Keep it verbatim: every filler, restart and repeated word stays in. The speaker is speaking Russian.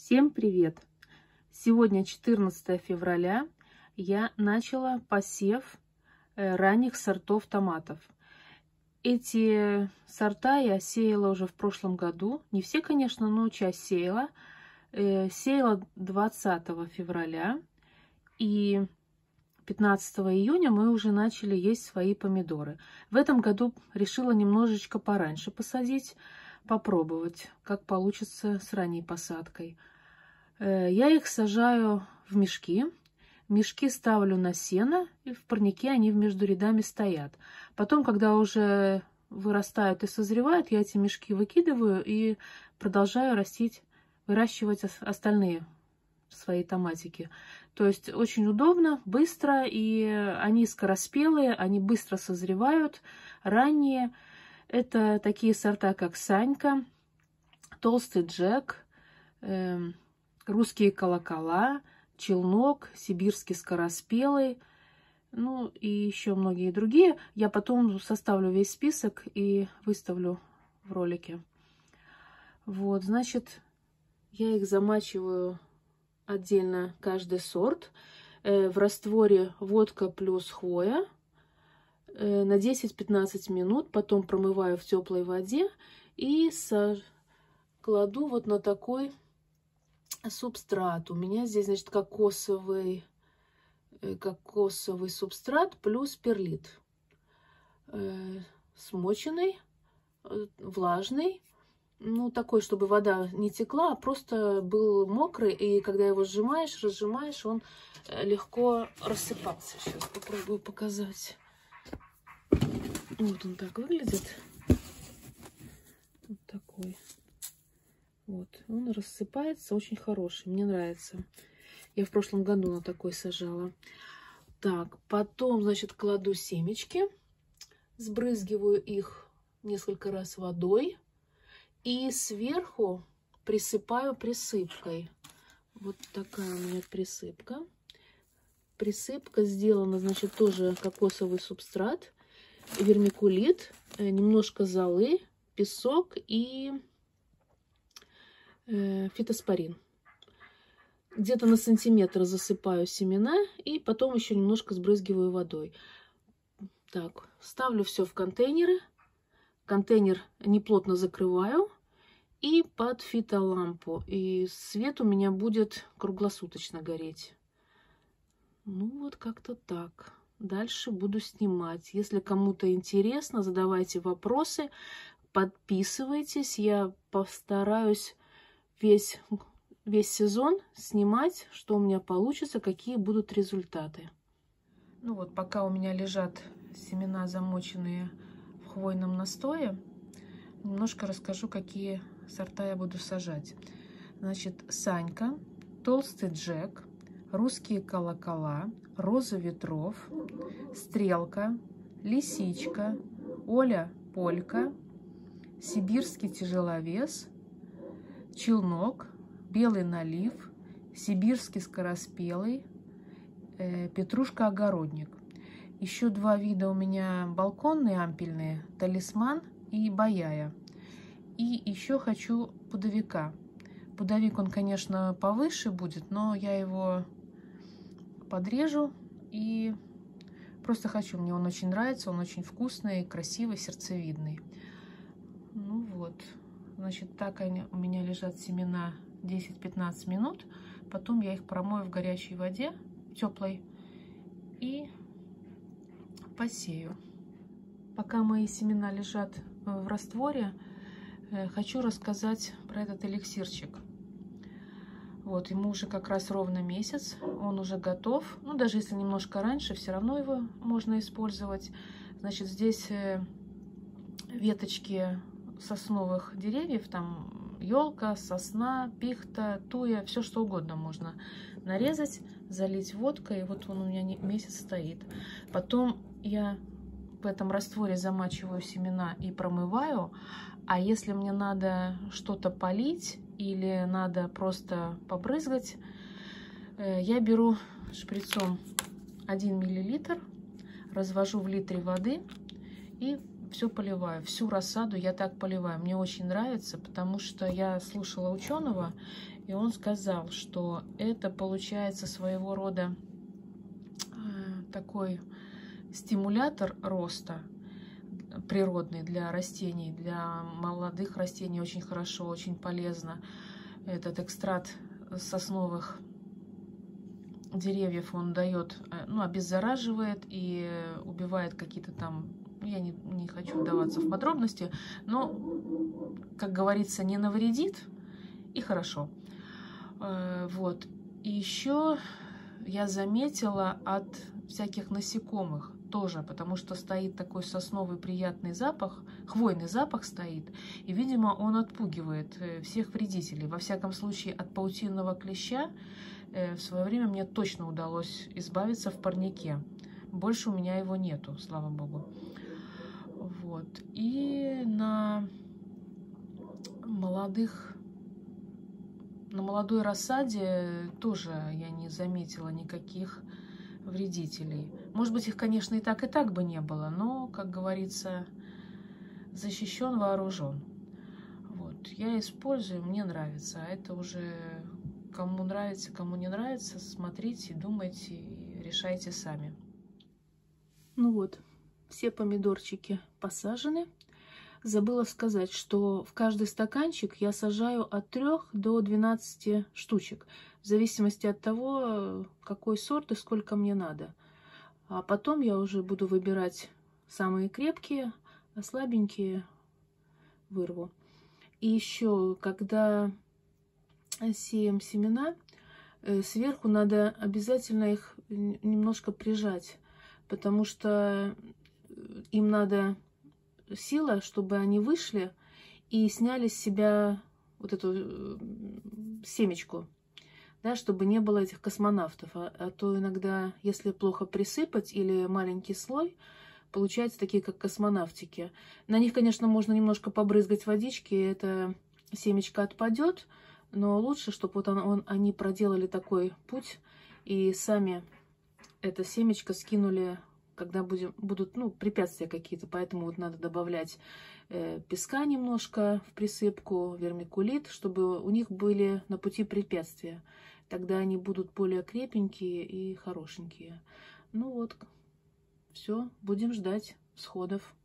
Всем привет! Сегодня четырнадцатое февраля. Я начала посев ранних сортов томатов. Эти сорта я сеяла уже в прошлом году. Не все, конечно, но часть сеяла. Сеяла двадцатого февраля. И пятнадцатого июня мы уже начали есть свои помидоры. В этом году решила немножечко пораньше посадить, попробовать, как получится с ранней посадкой. Я их сажаю в мешки. Мешки ставлю на сено, и в парнике они между рядами стоят. Потом, когда уже вырастают и созревают, я эти мешки выкидываю и продолжаю растить, выращивать остальные свои томатики. То есть очень удобно, быстро, и они скороспелые, они быстро созревают, ранние. Это такие сорта, как Санька, Толстый Джек, э, Русские колокола, Челнок, Сибирский скороспелый, ну и еще многие другие. Я потом составлю весь список и выставлю в ролике. Вот, значит, я их замачиваю отдельно, каждый сорт, э, в растворе водка плюс хвоя э, на десять-пятнадцать минут. Потом промываю в теплой воде и кладу вот на такой субстрат. У меня здесь, значит, кокосовый, кокосовый субстрат плюс перлит. Э, смоченный, влажный. Ну, такой, чтобы вода не текла, а просто был мокрый. И когда его сжимаешь, разжимаешь, он легко рассыпался. Сейчас попробую показать. Вот он так выглядит. Вот такой. Вот, он рассыпается, очень хороший, мне нравится. Я в прошлом году на такой сажала. Так, потом, значит, кладу семечки, сбрызгиваю их несколько раз водой и сверху присыпаю присыпкой. Вот такая у меня присыпка. Присыпка сделана, значит, тоже кокосовый субстрат, вермикулит, немножко золы, песок и фитоспорин. Где-то на сантиметр засыпаю семена и потом еще немножко сбрызгиваю водой. Так, ставлю все в контейнеры. Контейнер неплотно закрываю и под фитолампу. И свет у меня будет круглосуточно гореть. Ну вот как-то так. Дальше буду снимать. Если кому-то интересно, задавайте вопросы, подписывайтесь. Я постараюсь Весь, весь сезон снимать, что у меня получится, какие будут результаты. Ну вот, пока у меня лежат семена, замоченные в хвойном настое, немножко расскажу, какие сорта я буду сажать. Значит, Санька, Толстый Джек, Русские колокола, Роза ветров, Стрелка, Лисичка, Оля Полька, Сибирский тяжеловес, Челнок, Белый налив, Сибирский скороспелый, э, Петрушка огородник. Еще два вида у меня балконные ампельные, Талисман и Баяя. И еще хочу пудовика. Пудовик, он, конечно, повыше будет, но я его подрежу и просто хочу. Мне он очень нравится, он очень вкусный, красивый, сердцевидный. Ну вот. Значит, так они у меня лежат семена десять-пятнадцать минут. Потом я их промою в горячей воде, теплой, и посею. Пока мои семена лежат в растворе, хочу рассказать про этот эликсирчик. Вот, ему уже как раз ровно месяц, он уже готов. Ну, даже если немножко раньше, все равно его можно использовать. Значит, здесь веточки сосновых деревьев, там елка, сосна, пихта, туя, все что угодно можно нарезать, залить водкой, и вот он у меня месяц стоит. Потом я в этом растворе замачиваю семена и промываю, а если мне надо что-то полить или надо просто побрызгать, я беру шприцом один миллилитр, развожу в литре воды и все поливаю, всю рассаду я так поливаю. Мне очень нравится, потому что я слушала ученого, и он сказал, что это получается своего рода такой стимулятор роста природный для растений, для молодых растений очень хорошо, очень полезно. Этот экстракт сосновых деревьев он дает, ну, обеззараживает и убивает какие-то там, я не, не хочу вдаваться в подробности, но, как говорится, не навредит, и хорошо. Вот. И еще я заметила от всяких насекомых тоже, потому что стоит такой сосновый приятный запах, хвойный запах стоит, и, видимо, он отпугивает всех вредителей. Во всяком случае, от паутинного клеща в свое время мне точно удалось избавиться в парнике. Больше у меня его нету, слава богу. Вот. И на молодых, на молодой рассаде тоже я не заметила никаких вредителей. Может быть, их, конечно, и так, и так бы не было, но, как говорится, защищен, вооружен. Вот. Я использую, мне нравится. А это уже кому нравится, кому не нравится, смотрите, думайте и решайте сами. Ну вот, все помидорчики посажены. Забыла сказать, что в каждый стаканчик я сажаю от трёх до двенадцати штучек, в зависимости от того, какой сорт и сколько мне надо. А потом я уже буду выбирать самые крепкие, а слабенькие вырву. И еще, когда сеем семена, сверху надо обязательно их немножко прижать, потому что им надо сила, чтобы они вышли и сняли с себя вот эту семечку, да, чтобы не было этих космонавтов. А, а то иногда, если плохо присыпать или маленький слой, получаются такие, как космонавтики. На них, конечно, можно немножко побрызгать водички, и эта семечко отпадет, но лучше, чтобы вот он, он, они проделали такой путь и сами это семечко скинули, когда будем, будут, ну, препятствия какие-то. Поэтому вот надо добавлять э, песка немножко в присыпку, вермикулит, чтобы у них были на пути препятствия. Тогда они будут более крепенькие и хорошенькие. Ну вот, все, будем ждать всходов.